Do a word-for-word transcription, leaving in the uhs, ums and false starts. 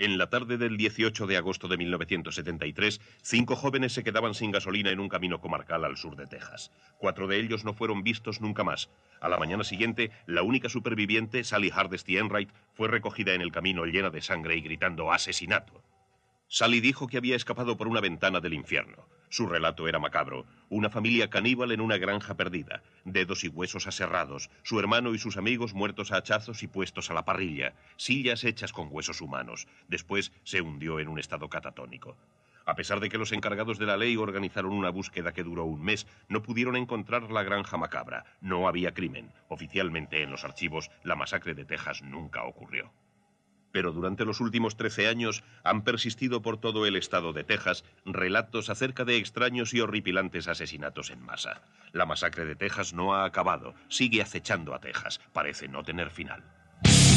En la tarde del dieciocho de agosto de mil novecientos setenta y tres, cinco jóvenes se quedaban sin gasolina en un camino comarcal al sur de Texas. Cuatro de ellos no fueron vistos nunca más. A la mañana siguiente, la única superviviente, Sally Hardesty Enright, fue recogida en el camino llena de sangre y gritando ¡asesinato! Sally dijo que había escapado por una ventana del infierno. Su relato era macabro. Una familia caníbal en una granja perdida. Dedos y huesos aserrados. Su hermano y sus amigos muertos a hachazos y puestos a la parrilla. Sillas hechas con huesos humanos. Después se hundió en un estado catatónico. A pesar de que los encargados de la ley organizaron una búsqueda que duró un mes, no pudieron encontrar la granja macabra. No había crimen. Oficialmente, en los archivos, la masacre de Texas nunca ocurrió. Pero durante los últimos trece años han persistido por todo el estado de Texas relatos acerca de extraños y horripilantes asesinatos en masa. La masacre de Texas no ha acabado, sigue acechando a Texas, parece no tener final.